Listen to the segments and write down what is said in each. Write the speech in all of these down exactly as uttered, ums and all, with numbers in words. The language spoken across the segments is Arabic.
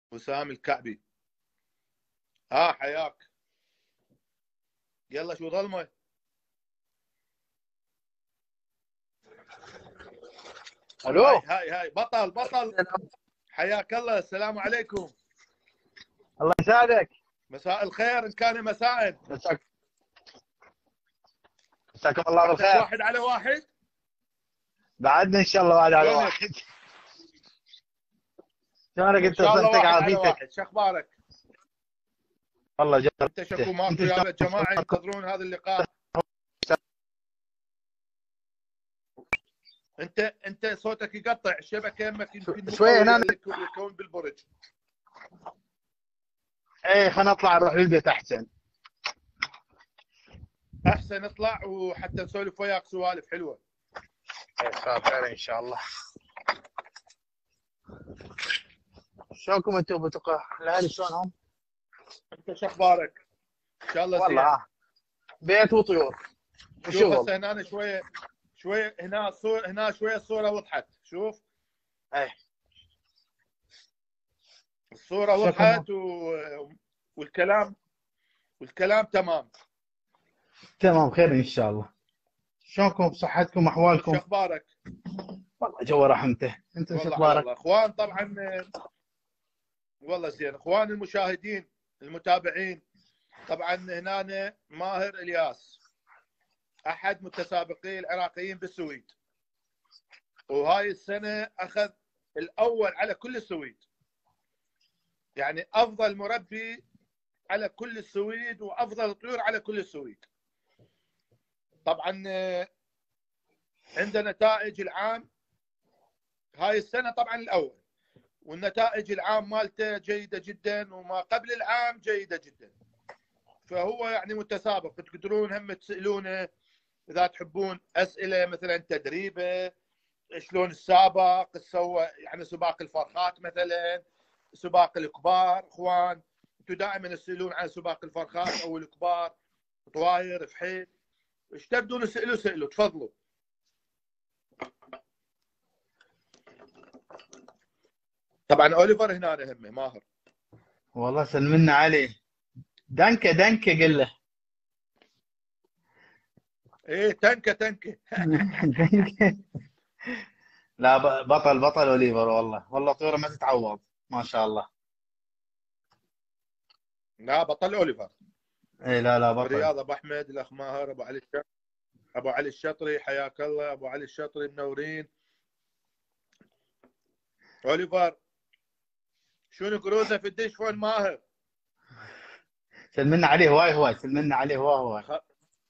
وسام الكعبي. ها حياك. يلا شو ظلمه. الو. هاي هاي هاي بطل بطل. حياك الله. السلام عليكم. الله يساعدك. مساء الخير ان كان مساء. مساك مساكم الله عندك بالخير. واحد على واحد. بعدنا ان شاء الله واحد على شلونك؟ واحد. شلونك ان انت؟ شاء الله صحتك واحد على عافيتك؟ واحد. شو اخبارك؟ والله جربت. انت شكو ماكو يا جماعه ينتظرون هذا اللقاء. انت انت صوتك يقطع الشبكه يمك يمكن شوي هنا. يكون بالبرج. ايه خلينا نطلع نروح للبيت احسن. احسن اطلع وحتى نسولف وياك سوالف حلوه. ايه خير ان شاء الله. شلونكم انتم بتقى الاهل شلونهم؟ انت شو اخبارك؟ ان شاء الله زين. والله ها بيت وطيور شوف وشغل. هسه هنا شويه شويه هنا الصور هنا شويه الصوره وضحت. شوف ايه الصوره وضحت و... والكلام والكلام تمام. تمام خير ان شاء الله. شلونكم بصحتكم احوالكم؟ شو اخبارك؟ والله جو رحمته. انت شو والله على اخبارك؟ الله. اخوان طبعا والله زين. اخوان المشاهدين المتابعين، طبعا هنا ماهر الياس احد متسابقي العراقيين بالسويد، وهاي السنه اخذ الاول على كل السويد، يعني افضل مربي على كل السويد وافضل طيور على كل السويد. طبعا عندنا نتائج العام هاي السنه طبعا الاول، والنتائج العام مالته جيده جدا وما قبل العام جيده جدا. فهو يعني متسابق، تقدرون هم تسالونه اذا تحبون اسئله مثلا تدريبه، شلون السابق سوى، يعني سباق الفرخات مثلا، سباق الكبار. اخوان انتم دائما تسالون عن سباق الفرخات او الكبار، طواير فحيل، ايش تبدون تسالوا سالوا تفضلوا. طبعا اوليفر هنا همه ماهر. والله سلمنا عليه. دنكه دنكه قل له. ايه تنكه تنكه. دنكه. لا بطل بطل اوليفر والله. والله طيوره ما تتعوض ما شاء الله. لا بطل اوليفر. اي لا لا بطل. رياض ابو احمد، الاخ ماهر، ابو علي الشطري، ابو علي الشطري حياك الله. ابو علي الشطري منورين. اوليفر شنو كروزه في الدش فون ماهر؟ سلمنا عليه هواي هواي. سلمنا عليه هواي هواي. خ...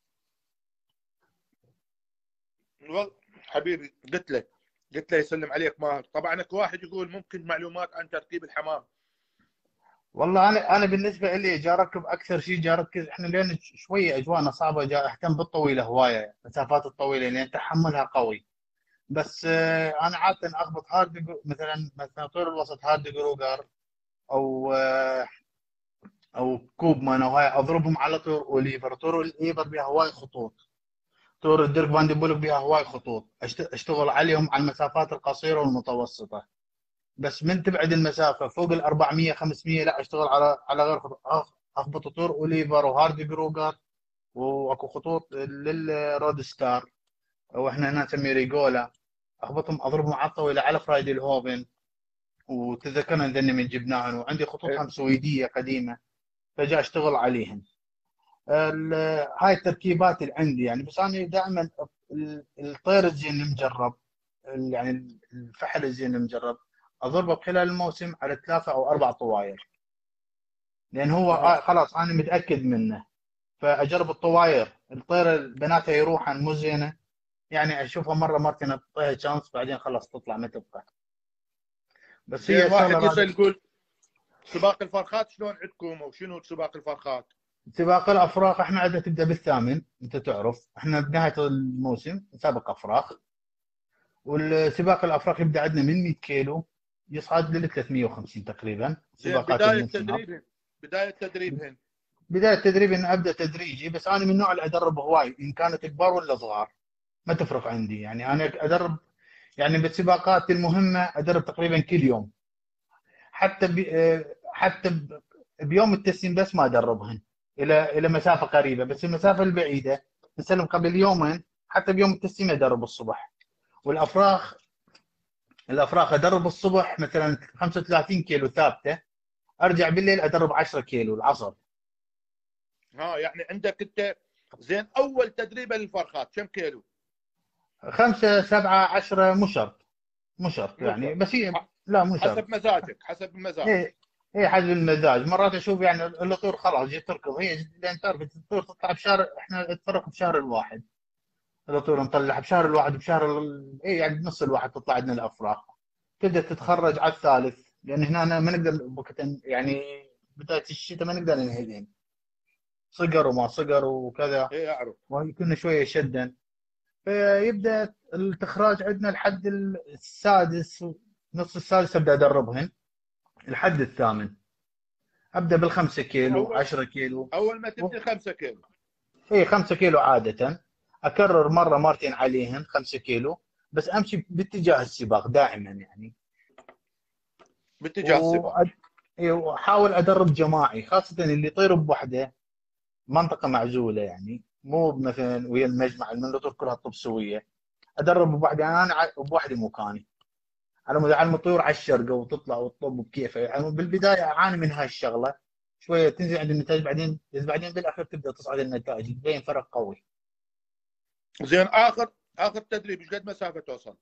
والله حبيبي قلت له قلت له يسلم عليك ماهر. طبعا اكو واحد يقول ممكن معلومات عن تركيب الحمام. والله انا انا بالنسبه لي جا اركب اكثر شيء جا اركز. احنا لان شويه اجوانا صعبه جا اهتم بالطويله هوايه، المسافات الطويله لان تحملها قوي. بس آه، انا عاده اخبط هارد مثلا مثلا طول الوسط هارد جروجر او آه، او كوبمان او هاي اضربهم على طور اوليفر. طور الايفر بها هواي خطوط. طور الديرك فان دي بولك بها هواي خطوط. اشتغل عليهم على المسافات القصيره والمتوسطه. بس من تبعد المسافه فوق ال أربعمية خمسمية لا اشتغل على على غير خطوط. اخبط طور اوليفر وهارد جروجر. واكو خطوط للرود ستار واحنا هنا نسميه ريجولا. اخبطهم اضربهم على الطويله على فرايدي الهوفن. وتذكرنا ذني من جبناهن. وعندي خطوط هم سويديه قديمه فجاء اشتغل عليهن. هاي التركيبات اللي عندي يعني. بس انا دائما الطير الزين المجرب، يعني الفحل الزين المجرب اضربه خلال الموسم على ثلاثه او اربع طواير، لان هو أه. خلاص انا متاكد منه. فاجرب الطواير. الطير بناتها يروحن مو زينه، يعني اشوفها مره مرتين اعطيها تشانس بعدين خلاص تطلع ما تبقى. بس هي واحد الشغله يسال يقول سباق الفرخات شلون عندكم او شنو سباق الفرخات؟ سباق الافراخ احنا عندنا تبدا بالثامن. انت تعرف احنا بنهايه الموسم نسابق افراخ. والسباق الافراخ يبدا عندنا من مية كيلو يصعد لل ثلاثمية وخمسين تقريبا. زين سباقات بدايه الموسم تدريبهن بدايه تدريبهن بدايه التدريب ان ابدا تدريجي. بس انا من النوع اللي ادرب هواي ان كانت كبار ولا صغار ما تفرق عندي. يعني انا ادرب يعني بالسباقات المهمه ادرب تقريبا كل يوم. حتى ب... آه، حتى ب... بيوم التسليم بس ما ادربهن الى الى مسافه قريبه، بس المسافه البعيده نسلم قبل يومين. حتى بيوم التسليم ادرب الصبح. والافراخ الافراخ ادرب الصبح مثلا خمسة وثلاثين كيلو ثابته، ارجع بالليل ادرب عشرة كيلو العصر. ها يعني عندك انت زين اول تدريبه للفرخات كم كيلو؟ خمسة سبعة عشرة مو شرط، مو شرط مو يعني، شرط، بس هي لا مو حسب شرط. مزاجك، حسب المزاج. ايه ايه حسب المزاج. مرات اشوف يعني الطيور خلاص جيت تركض، هي لان تعرف الطيور تطلع بشهر، احنا نتفرق بشهر الواحد. الطيور نطلع بشهر الواحد، بشهر ال... ايه يعني بنص الواحد تطلع عندنا الافراح. تبدا تتخرج على الثالث، لان هنا أنا ما نقدر وقت يعني بدايه الشتاء ما نقدر ننهيهم، صقر وما صقر وكذا، ايه اعرف. ويكون شويه شدا. فيبدا التخراج عندنا لحد السادس، نص السادس ابدا ادربهن لحد الثامن. ابدا بالخمسة كيلو اول عشرة كيلو. اول ما و... تبني خمسة كيلو. اي خمسة كيلو عاده، اكرر مره مرتين عليهن خمسة كيلو، بس امشي باتجاه السباق دائما يعني. باتجاه السباق. وأد... إي، واحاول ادرب جماعي، خاصه اللي يطير بوحده منطقه معزوله يعني، مو مثلا ويا المجمع المنطقه كلها طب سويه. ادرب بوحدي، يعني انا ع- بوحدي مكاني، على مود على الطيور على الشرقه وتطلع وتطب بكيفها يعني. بالبدايه اعاني من هاي الشغله شويه، تنزل عند النتائج بعدين، بس بعدين بالاخير تبدا تصعد النتائج، تبين فرق قوي. زين اخر اخر تدريب ايش قد مسافه توصل؟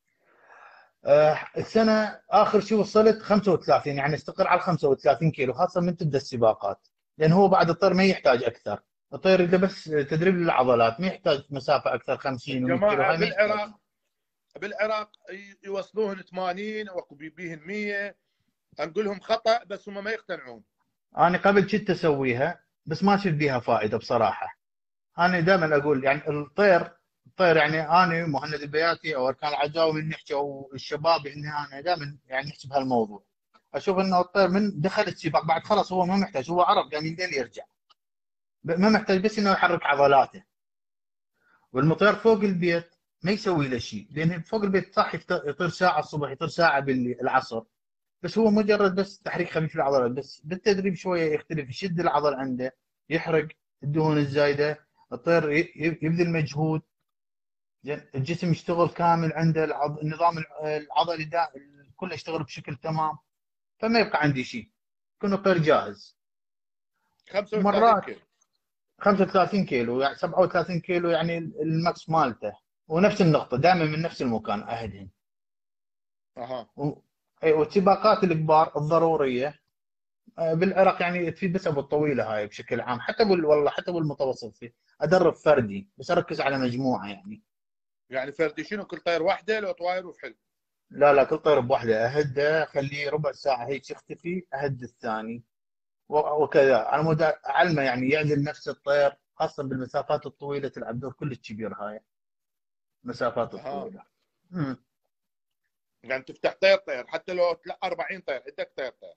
آه، السنه اخر شيء وصلت خمسة وثلاثين، يعني استقر على خمسة وثلاثين كيلو، خاصه من تبدا السباقات. لان هو بعد الطير ما يحتاج اكثر، الطير اذا بس تدريب للعضلات ما يحتاج مسافه اكثر، خمسين و100 كيلو الجماعه هاي ما بالعراق، يحتاجها. بالعراق ي- يوصلوهن ثمانين وبيبيهن مية. نقول لهم خطا بس هم ما يقتنعون. انا قبل كنت اسويها بس ما شفت بيها فائده بصراحه. انا دائما اقول يعني الطير، الطير يعني انا مهند البياتي او اركان العزاوي من نحكي، او الشباب يعني انا دائما يعني نحكي بهالموضوع. اشوف انه الطير من دخل السباق بعد خلاص هو ما محتاج، هو عرف قام يقدر يرجع، ب- ما محتاج بس انه يحرك عضلاته. والمطير فوق البيت ما يسوي له شيء، لان فوق البيت صح يفت- يطير ساعه الصبح، يطير ساعه بالعصر، بس هو مجرد بس تحريك خفيف للعضلات. بس بالتدريب شويه يختلف، يشد العضل عنده، يحرق الدهون الزايده، الطير ي- ي- يبذل مجهود، زين الجسم يشتغل كامل عنده، العض... النظام الع- العضلي دا كله يشتغل بشكل تمام، فما يبقى عندي شيء، يكون الطير جاهز. خمسة وثلاثين ومرات كيلو. خمسة وثلاثين كيلو يعني سبعة وثلاثين كيلو يعني الماكس مالته، ونفس النقطة دائما من نفس المكان أهدهن. اها. و... أي والسباقات الكبار الضرورية آه، بالعراق يعني تفيد بس ابو الطويلة هاي بشكل عام، حتى بال... والله حتى بالمتوسط فيه ادرب فردي بس اركز على مجموعة يعني. يعني فردي شنو كل طير واحده لو طواير وفحل؟ لا لا كل طير بوحده اهده، اخليه ربع ساعة هيك يختفي، اهد الثاني و- وكذا، على مود اعلمه يعني يعدل نفس الطير، خاصة بالمسافات الطويلة تلعب دور كلش كبير هاي المسافات اها. الطويلة. امم يعني تفتح طير طير حتى لو تلا- أربعين طير عندك طير طير.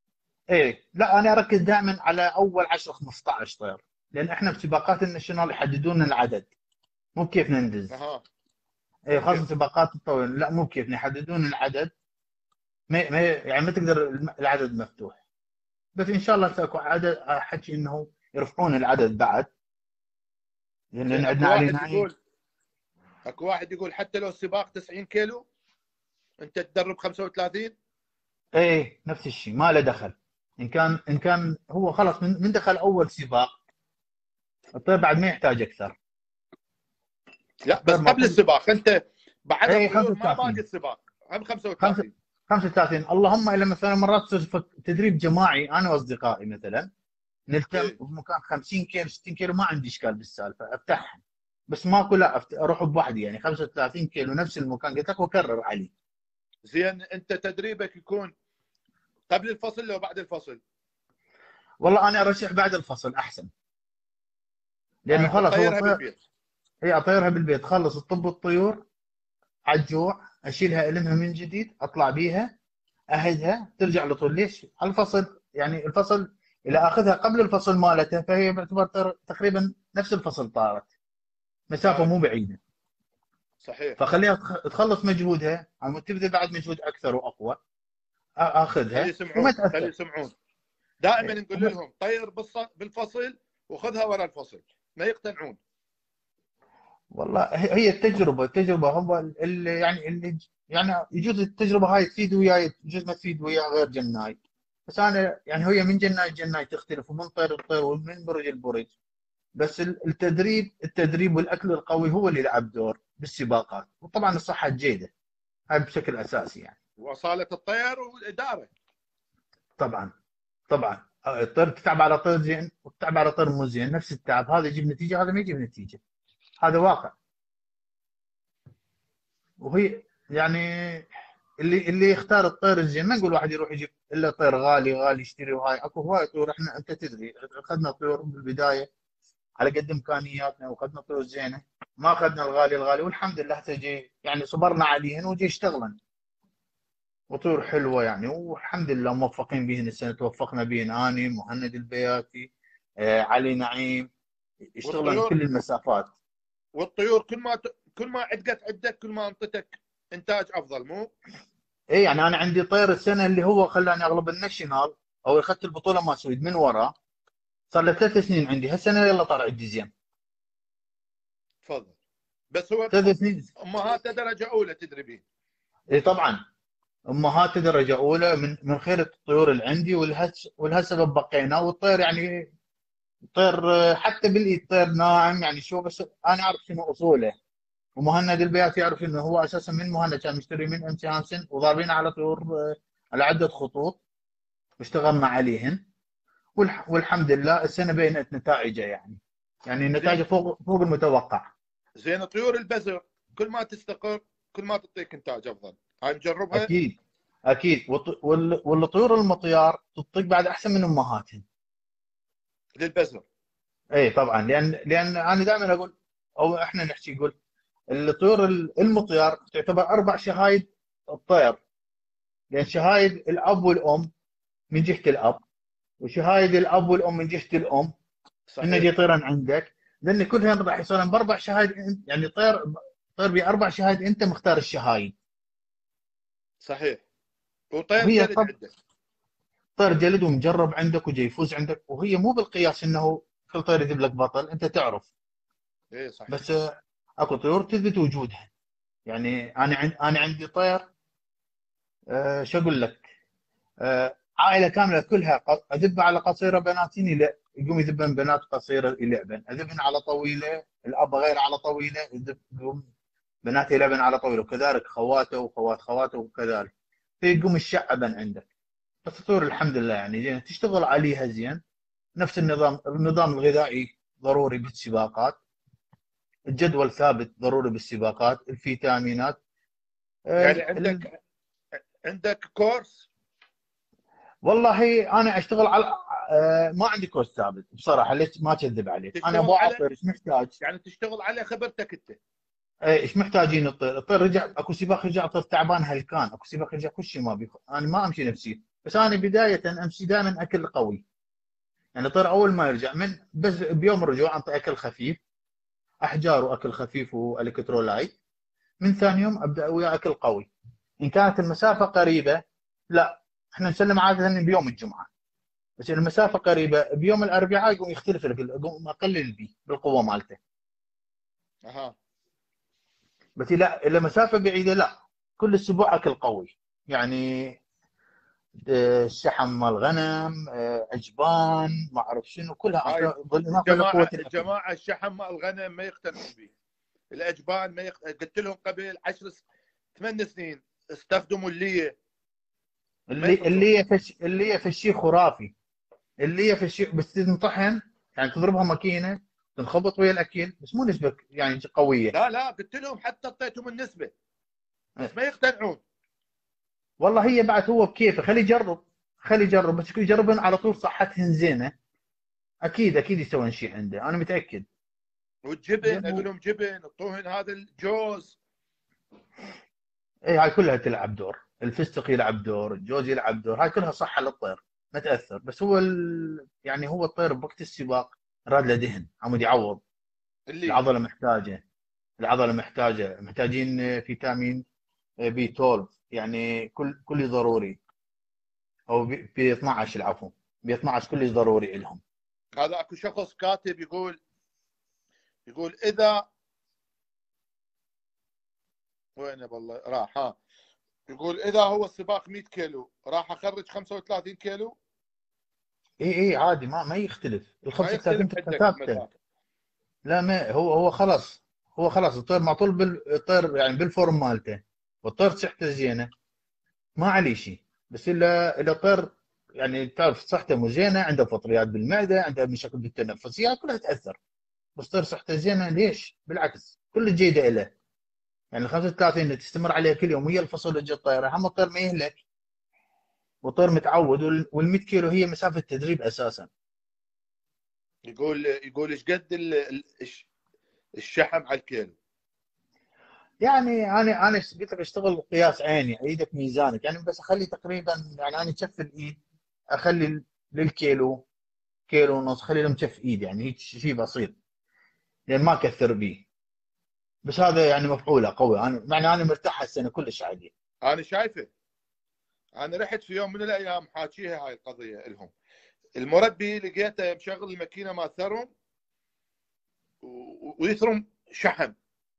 ايه لا انا اركز دائما على اول عشرة خمسة عشر طير، لان احنا بسباقات الناشونال يحددون لنا العدد، مو بكيف نندز. اها. ايه مو خاصة بكيف. سباقات الطويلة لا مو بكيف يحددون العدد، ما ما يعني ما تقدر الم- العدد مفتوح. بس ان شاء الله ساكو عدد حكي انه يرفعون العدد بعد، لان زين عندنا اكو علي واحد نايم. يقول اكو واحد يقول حتى لو السباق تسعين كيلو انت تدرب خمسة وثلاثين. ايه نفس الشيء ما له دخل، ان كان ان كان هو خلاص من, من دخل اول سباق الطير بعد ما يحتاج اكثر. لا الطير بس قبل المفروض السباق انت بعد ايه الطيور ما باقي خمسة وثلاثين، السباق هم خمسة خمسة وثلاثين. خمسة وثلاثين. اللهم الا مثلا مرات تصير فك- تدريب جماعي انا واصدقائي مثلا، نلتم ايه. بمكان خمسين كيلو ستين كيلو ما عندي اشكال بالسالفه افتحها. بس ماكو لا أفت... اروح بوحدي يعني خمسة وثلاثين كيلو نفس المكان قلت لك واكرر علي. زين انت تدريبك يكون قبل الفصل لو بعد الفصل؟ والله انا ارشح بعد الفصل احسن، لانه اه خلاص هو تطيرها طير. بالبيت. هي اطيرها بالبيت، خلص الطب الطيور على الجوع، اشيلها المها من جديد، اطلع بيها اهدها ترجع لطول. ليش الفصل يعني الفصل الى اخذها قبل الفصل مالته، فهي تعتبر تر- تقريبا نفس الفصل طارت، مسافه اه مو بعيده. صحيح. فخليها تخ- تخلص مجهودها، عم تبذل بعد مجهود اكثر واقوى، اخذها خلي وما يسمعون، خلي تاثر. يسمعون. دائما إيه، نقول وما- لهم طير بالفصل وخذها ورا الفصل، ما يقتنعون. والله هي هي التجربه التجربه هو اللي يعني اللي يعني يجوز التجربه هاي تفيد وياي، يجوز ما تفيد ويا غير جناي. بس انا يعني هي من جناي جناي تختلف، ومن طير لطير، ومن برج لبرج. بس ال- التدريب التدريب والاكل القوي هو اللي يلعب دور بالسباقات، وطبعا الصحه الجيده هاي بشكل اساسي يعني. واصاله الطير والاداره. طبعا طبعا الطير تتعب على طير زين وتتعب على طير مو زين، نفس التعب، هذا يجيب نتيجه هذا ما يجيب نتيجه، هذا واقع. وهي يعني اللي اللي يختار الطير الزين، ما نقول واحد يروح يجيب الا طير غالي غالي يشتري، وهاي اكو هواي طيور. احنا انت تدري اخذنا طيور بالبدايه على قد امكانياتنا، واخذنا طيور زينه، ما اخذنا الغالي الغالي، والحمد لله تجي يعني صبرنا عليهن وجي اشتغلن، وطيور حلوه يعني، والحمد لله موفقين بهن. السنه توفقنا بهن اني مهند البياتي، آه علي نعيم، اشتغلن والطيور كل المسافات. والطيور كل ما ت... كل ما عدقت عدك كل ما انطتك انتاج افضل، مو؟ اي يعني انا عندي طير السنه اللي هو خلاني اغلب الناشونال او اخذت البطوله مع سويد من وراه، صار له ثلاث سنين عندي، هالسنه يلا طلع عندي زين. تفضل. بس هو ثلاث سنين. امهات درجه اولى تدريبين. اي طبعا، امهات درجه اولى، من من خير الطيور اللي عندي، ولهس ولهالسبب بقينا. والطير يعني طير آه، حتى بالايد طير ناعم يعني، شو بس انا اعرف شنو اصوله. ومهند البيات يعرف انه هو اساسا من مهند، كان مشتري من ام سي هانسن، وضاربين على طيور آه، على عده خطوط واشتغلنا عليهن. والح والحمد لله السنه بينت نتائجه يعني، يعني زين. النتائج فوق فوق المتوقع. زين طيور البزر كل ما تستقر كل ما تعطيك انتاج افضل، هاي مجربها. اكيد اكيد. والط- وال- والطيور المطيار تطق بعد احسن من امهاتهم. للبزر. اي طبعا، لان لان انا دائما اقول، او احنا نحكي نقول الطيور المطيار تعتبر اربع شهايد الطير، لان شهايد الاب والام من جهه الاب، وشهايد الاب والام من جهه الام، انه صحيح. جي طيرا عندك، لان كلهم راح يصيرون باربع شهايد. يعني طير طير باربع شهايد، انت مختار الشهايد. صحيح. وطير وهي جلد طب عندك. طير جلد ومجرب عندك وجاي يفوز عندك، وهي مو بالقياس انه كل طير يجيب لك بطل، انت تعرف. ايه صحيح. بس آه، اكو طيور تثبت وجودها. يعني انا عند انا عندي طير، آه، شو اقول لك، آه، عائله كامله كلها ق- اذب على قصيره بناتيني، لا يقوم يذبن بنات قصيره يلعبن، اذبن على طويله الاب غير على طويله يذب، يقوم بنات يلعبن على طويله، وكذلك خواته وخوات خواته وكذلك، فيقوم الشعبن عندك. بس الطيور الحمد لله يعني زين، تشتغل عليها زين. نفس النظام النظام الغذائي ضروري بالسباقات، الجدول ثابت ضروري بالسباقات، الفيتامينات. يعني ال... ال... عندك عندك كورس. والله انا اشتغل على آه، ما عندي كورس ثابت بصراحه، ليش ما اكذب عليك، انا تشتغل ابو على، عطر ايش محتاج. يعني تشتغل على خبرتك انت. آه، ايش محتاجين الطير، الطير رجع اكو سباق رجع طير تعبان هلكان، اكو سباق رجع كل شيء ما بيخ... انا ما امشي نفسي، بس انا بدايه امشي دائما اكل قوي. يعني الطير اول ما يرجع من بس بيوم الرجوع انطي اكل خفيف، احجار واكل خفيف والكترولايت. من ثاني يوم ابدا وياه اكل قوي. ان كانت المسافه قريبه، لا احنا نسلم عاده بيوم الجمعه. بس المسافه قريبه بيوم الاربعاء يقوم يختلف الاكل، يقوم اقلل بيه بالقوه مالته. اها. بس لا اذا مسافه بعيده لا، كل اسبوع اكل قوي يعني، آه، شحم مال غنم، آه، اجبان، ما اعرف شنو، كلها هاي أعطيها- بالاضافه لقوه الجماعه الاكل. الجماعه الشحم مال الغنم ما يقتنعون به. الاجبان ما يق... قلت لهم قبل عشر س... ثمان سنين استخدموا اللي ما اللي يخلصون. اللي يفش اللي يفشي خرافي، اللي يفشي بس تنطحن، يعني تضربها ماكينه تنخبط ويا الاكل، بس مو نسبه يعني قويه. لا لا قلت لهم حتى اعطيتهم النسبه بس ما يقتنعون. والله هي بعد هو بكيفه، خليه يجرب، خليه يجرب، بس يكون يجربن على طول صحتهن زينه، اكيد اكيد يسوون شيء عنده، انا متاكد. والجبن اقول لانه لهم جبن اعطوهن هذا الجوز. اي هاي كلها تلعب دور، الفستق يلعب دور، الجوز يلعب دور، هاي كلها صحه للطير ما تاثر. بس هو ال... يعني هو الطير بوقت السباق راد له دهن عمود يعوض، اللي العضله محتاجه، العضله محتاجه، محتاجين فيتامين بي اثنا عشر، يعني كل كل ضروري. او ب اثنعش العفو، ب اثنعش كلش ضروري لهم. هذا اكو شخص كاتب يقول يقول اذا وين والله راح ها يقول اذا هو السباق مئة كيلو راح اخرج خمسة وثلاثين كيلو. اي اي عادي، ما ما يختلف، ال ما يختلف خمسة وثلاثين تبقى عندك ثابته. المسافه. لا ما هو هو خلاص، هو خلاص الطير معطول بال- الطير يعني بالفورم مالته، والطير صحته زينه، ما عليه شيء. بس الا اذا الطير يعني تعرف صحته مو زينه، عنده فطريات بالمعده، عنده مشاكل بالتنفسيه، كلها تاثر. بس طير صحته زينه ليش؟ بالعكس كل جيده له. يعني ال خمسة وثلاثين اللي تستمر عليها كل يوم ويا الفصل اللي الطيره، هم الطير ما يهلك، والطير متعود، وال مئة كيلو هي مسافه تدريب اساسا. يقول يقول ايش قد ال- ال- الش- الشحم على الكيلو. يعني انا انا قلت لك اشتغل قياس عيني، ايدك ميزانك، يعني بس اخلي تقريبا، يعني انا كف الايد اخلي للكيلو، كيلو ونص، خلي لهم كف ايد، يعني هيك شيء بسيط، لان ما اكثر بيه. بس هذا يعني مفعوله قوي، انا يعني انا مرتاح هالسنه كلش عادي. انا شايفه. انا رحت في يوم من الايام حاكيها هاي القضيه لهم. المربي لقيته مشغل الماكينه مال ثرم و- ويثرم شحم.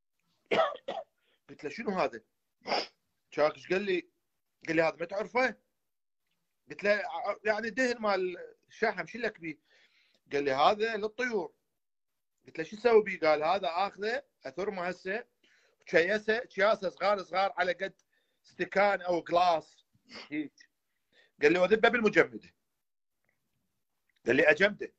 قلت له شنو هذا؟ شاكش قال لي قال لي هذا ما تعرفه؟ قلت له يعني دهن مال الشحم شو لك بيه؟ قال لي هذا للطيور. قلت له شو اسوي بيه؟ قال هذا اخذه اثرمه هسه وكيسه كياسه صغار صغار على قد استكان او جلاس هيك. قال لي وذبه بالمجمده. قال لي اجمده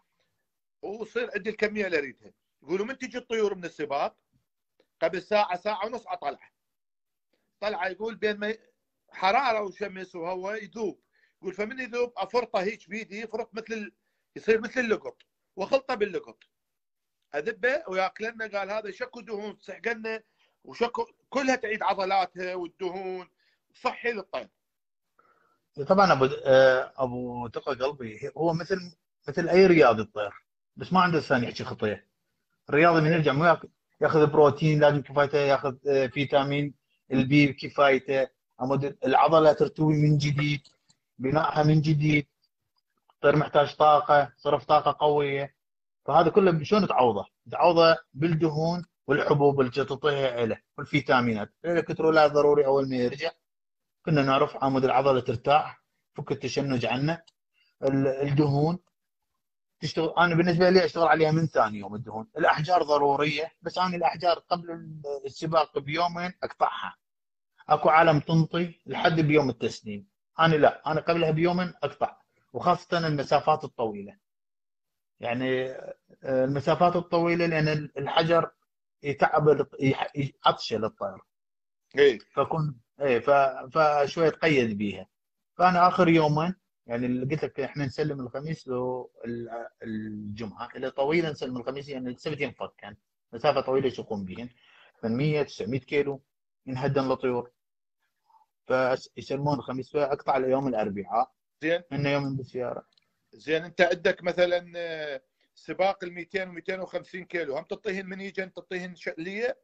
وصير عندي الكميه اللي اريدها. يقولوا من تجي الطيور من السباق قبل ساعه ساعه ونص طلعه طلعه يقول بين ما حراره وشمس وهواء يذوب. يقول فمن يذوب افرطه هيك بيدي يفرط مثل ال... يصير مثل اللقط وخلطه باللقط اذبه وياكلنا. قال هذا شكو دهون تسحقنا وشكو كلها تعيد عضلاتها والدهون صحي للطير. طبعا ابو آه، ابو تقى قلبي، هو مثل مثل اي رياضي الطير، بس ما عنده لسان يحكي خطيه. الرياضي من يرجع مو ياخذ ياخذ بروتين لازم كفايته، ياخذ آه، فيتامين البي كفايته، عمود العضله ترتوي من جديد، بنائها من جديد. الطير محتاج طاقه، صرف طاقه قويه. فهذا كله شلون تعوضه؟ تعوضه بالدهون والحبوب اللي تعطيها له والفيتامينات. الكترولات ضروري اول ما يرجع. كنا نعرف عمود العضله ترتاح، فك التشنج عنه. الدهون تشتغل، انا بالنسبه لي اشتغل عليها من ثاني يوم. الدهون، الاحجار ضروريه، بس انا الاحجار قبل السباق بيومين اقطعها. اكو عالم تنطي لحد بيوم التسليم، انا لا، انا قبلها بيومين اقطع. وخاصه المسافات الطويله، يعني آه، المسافات الطويله، لان الحجر يتعب يح- عطشه للطير. ايه فكن ايه ف... فشويه تقيد بيها. فانا اخر يومين، يعني اللي قلت لك احنا نسلم الخميس لو ال- الجمعه اللي طويله، نسلم الخميس يعني السبت ينفك، يعني مسافه طويله شو يقوم بهن ثمانمئة تسعمئة كيلو ينهدن لطيور، فيسلمون الخميس، فاقطع اليوم الاربعاء زين. من يوم بالسياره. زين انت عندك مثلا آه، سباق ال مئتين و مئتين وخمسين كيلو هم تعطيهن منيجن تعطيهن شقليه؟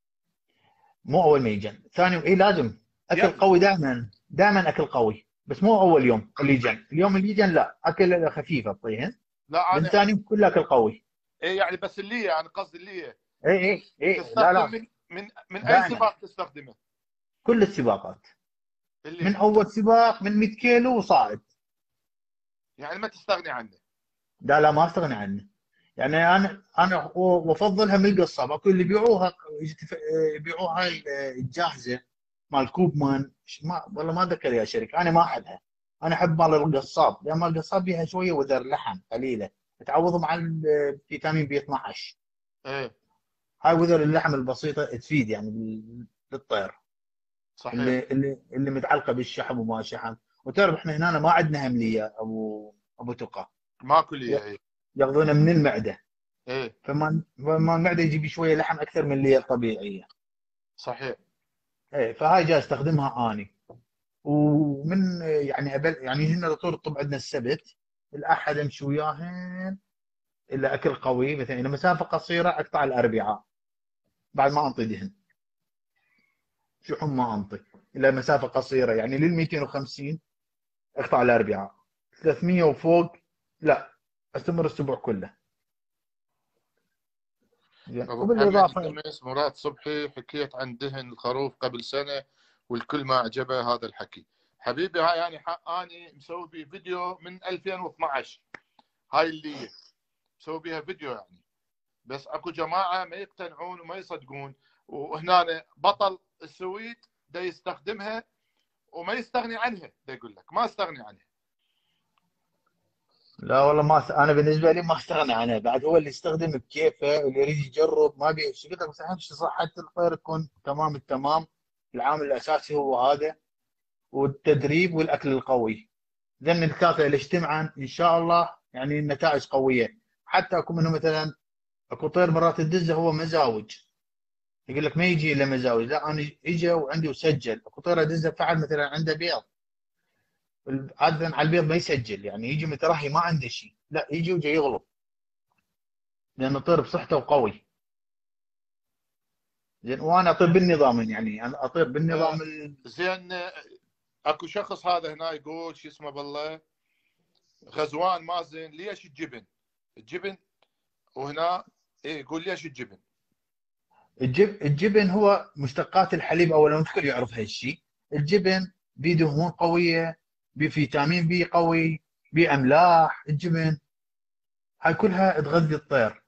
مو اول ما يجن، ثاني اي لازم اكل يعني قوي دائما، دائما اكل قوي، بس مو اول يوم اللي يجن، اليوم اللي يجن لا، اكل خفيف اعطيهن. لا من انا ثاني يوم كله اكل قوي. ايه يعني بس اللي انا قصدي اللي اي اي اي لا تستخدم لا، من من من اي دائما سباق تستخدمه؟ كل السباقات، من اللي اول سباق من مئة كيلو وصاعد. يعني ما تستغني عنه. لا لا، ما استغني عنه. يعني انا انا وافضلها من القصاب. اكو اللي يبيعوها، يبيعوها الجاهزه مال كوبمان، ما والله ما اتذكر يا شركه، انا ما احبها. انا احب مال القصاب، لان مال القصاب فيها شويه وذر لحم قليله، تعوض مع الفيتامين بي اثنعش. ايه هاي وذر اللحم البسيطه تفيد يعني للطير صحيح. اللي اللي اللي متعلقه بالشحم وما شحم. وتعرف احنا هنا ما عندنا همليه ابو ابو تقى، ماكو لي ايه. ياخذونها من المعده، ايه فما فما المعده يجيب شويه لحم اكثر من اللي هي الطبيعيه. صحيح. ايه، فهاي جاي استخدمها اني. ومن يعني أبل يعني هنا طول الطب عندنا السبت، الاحد امشي وياهن الا اكل قوي. مثلا اذا مسافه قصيره اقطع الاربعاء بعد ما انطي دهن، شحوم ما انطي الا مسافه قصيره، يعني لل مئتين وخمسين اقطع الاربعاء. ثلاثمية وفوق لا، استمر الاسبوع كله. زين، ابو محمد وبالاضافه التميس مراد صبحي حكيت عن دهن الخروف قبل سنه والكل ما عجبه هذا الحكي. حبيبي هاي يعني اني مسوي بيه فيديو من ألفين واثنعش، هاي اللي هي مسوي بيها فيديو يعني، بس اكو جماعه ما يقتنعون وما يصدقون، وهنا بطل السويد دا يستخدمها وما يستغني عنها، دا يقول لك ما استغني عنها. لا والله ما س... انا بالنسبه لي ما استغنى عنها، بعد هو اللي يستخدم بكيفه، واللي يريد يجرب ما بي ايش قلت لك، بس اهم شيء صحه الطير تكون تمام التمام. العامل الاساسي هو هذا، والتدريب والاكل القوي. لان الثلاثه اللي اجتمعا ان شاء الله يعني النتائج قويه. حتى اكو منه مثلا، اكو طير مرات تدزه هو مزاوج، يقول لك ما يجي الا مزاوج، لا انا اجى وعندي وسجل. اكو طير ادزه فعل مثلا عنده بيض، عاده على البيض ما يسجل، يعني يجي مترهي ما عنده شيء، لا يجي وجاي يغلط، لانه طير بصحته وقوي. زين، وانا اطير بالنظام، يعني انا اطير بالنظام آه ال... زين، آه، اكو شخص هذا هنا يقول شو اسمه بالله، غزوان مازن ليش الجبن؟ الجبن وهنا ايه يقول ليش الجبن؟ الجب... الجبن هو مشتقات الحليب، اولا الكل يعرف هالشيء. الجبن بيه دهون قويه، بيه فيتامين بي قوي، بيه املاح. الجبن هاي كلها تغذي الطير.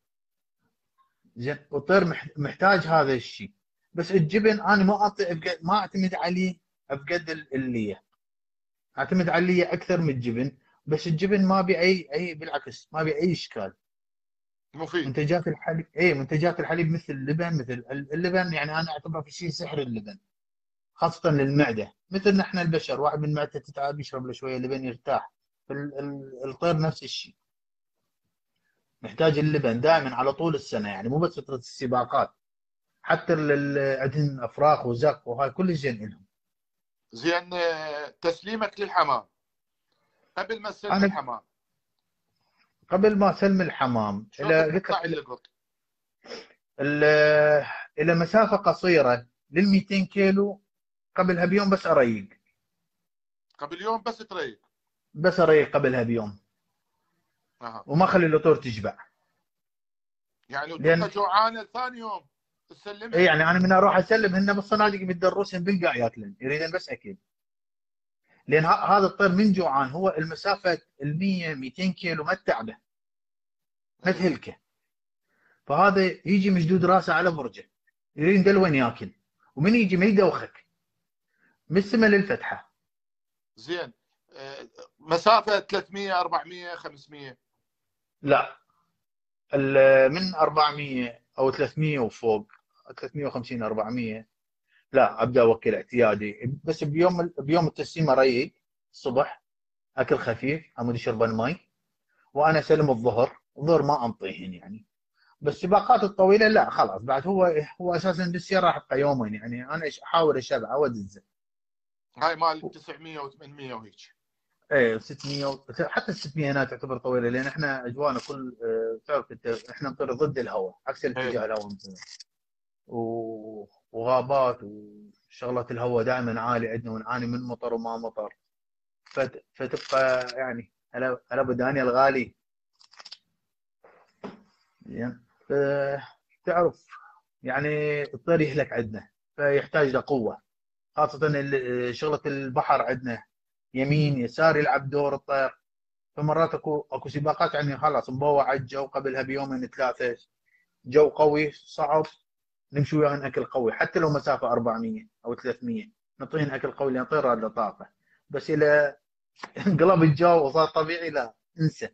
زين، والطير مح- محتاج هذا الشيء. بس الجبن انا ما اعطي بقد... ما اعتمد عليه بقد ال- الليه، اعتمد على الليه اكثر من الجبن. بس الجبن ما بي اي اي بالعكس ما بي اي اشكال. مفيد. منتجات الحليب، اي منتجات الحليب مثل اللبن، مثل اللبن يعني انا اعتبره في شيء سحر اللبن، خاصه للمعده. مثل نحن البشر، واحد من معدته تتعب يشرب له شويه لبن يرتاح. ال- ال- الطير نفس الشيء، محتاج اللبن دائما على طول السنه، يعني مو بس فتره السباقات. حتى ال- ال- عندهم افراخ وزق وهاي كل زين لهم. زين، آه، تسليمك للحمام قبل ما تسلم انا الحمام قبل ما اسلم الحمام، شلون الى قلت تتقطع لك اللقط؟ ال- الى مسافه قصيره لل مئتين كيلو، قبلها بيوم بس اريق. قبل يوم بس تريق؟ بس اريق قبلها بيوم، اها. وما اخلي العطور تشبع. يعني وتبقى لان جوعانه ثاني يوم إيه، تسلمها؟ يعني انا من اروح اسلم هن بالصناديق بتدرسهم بالقاع ياكلن، يريدن بس اكل. لان ه- هذا الطير من جوعان، هو المسافه ال مية مئتين كيلو ما تتعبه، ما اي. تهلكه. فهذا يجي مشدود راسه على برجه، يريد يدل وين ياكل، ومن يجي ما يدوخك من السماء للفتحه. زين، آه، مسافه ثلاثمية أربعمية خمسمية؟ لا، ال- من أربعمية او ثلاثمية وفوق، ثلاثمية وخمسين أربعمية، لا ابدا اوكل اعتيادي. بس بيوم بيوم التسليم اريق الصبح، اكل خفيف، عمود يشربن مي، وانا اسلم الظهر. الظهر ما انطيهن يعني. بس السباقات الطويله لا خلاص، بعد هو هو اساسا بالسياره راح ابقى يومين، يعني انا إيش- احاول اشبعه وادزه. هاي مال تسعمية و800 وهيك؟ ايه ستمية و... حتى ال ستمية هنا تعتبر طويله، لان احنا اجوانا كل آه، تعرف انت احنا نطير ضد الهواء، عكس ايه. الاتجاه الهواء مثلا. و... وغابات وشغلات الهواء دائما عالي عندنا، ونعاني من مطر وما مطر. فت... فتبقى يعني هلا هلا ابو دانيال الغالي. زين، ف- تعرف يعني الطير يهلك عندنا، فيحتاج له قوه. خاصه ال- شغله البحر عندنا، يمين يسار يلعب دور الطير. فمرات اكو اكو سباقات يعني خلاص مبوع على الجو قبلها بيومين ثلاثه، جو قوي صعب، نمشي وياهن اكل قوي حتى لو مسافه أربعمية او ثلاثمية، نعطيهن اكل قوي لان طير له طاقه. بس اذا انقلب الجو وصار طبيعي لا انسى.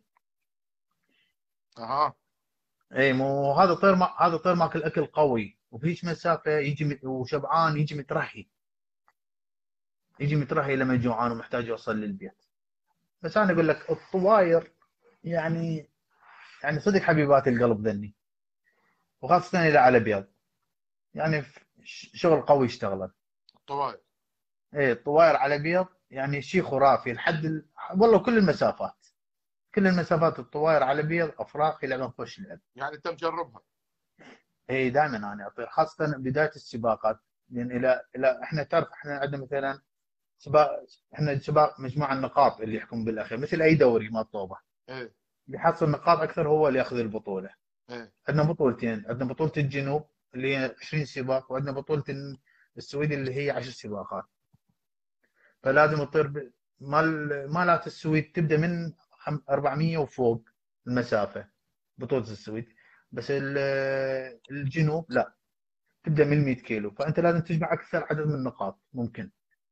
اها. اي، مو هذا طير ما هذا طير ماكل اكل قوي، وفيش مسافه يجي مت... وشبعان يجي مترهي، يجي مترهي لما جوعان ومحتاج يوصل للبيت. بس انا اقول لك الطواير يعني، يعني صدق حبيبات القلب ذني، وخاصه اذا على بيض، يعني ش- شغل قوي اشتغله. طوال. ايه، الطواير على بيض يعني شيء خرافي لحد ال... والله كل المسافات، كل المسافات الطواير على بيض افراخ يلعبون خوش لعب. يعني انت مجربها؟ اي دائما انا اطير، خاصه بدايه السباقات. لان الى الى احنا تعرف احنا عندنا مثلا سباق، احنا سباق مجموع النقاط اللي يحكم بالاخير مثل اي دوري مال طوبه. ايه اللي يحصل نقاط اكثر هو اللي ياخذ البطوله. ايه عندنا بطولتين، عندنا بطوله الجنوب اللي هي عشرين سباق، وعندنا بطوله السويد اللي هي عشر سباقات. ايه. فلازم تطير ب- مال مالات السويد تبدا من خم- أربعمية وفوق المسافه، بطوله السويد. بس ال- الجنوب لا، تبدا من مية كيلو، فانت لازم تجمع اكثر عدد من النقاط ممكن.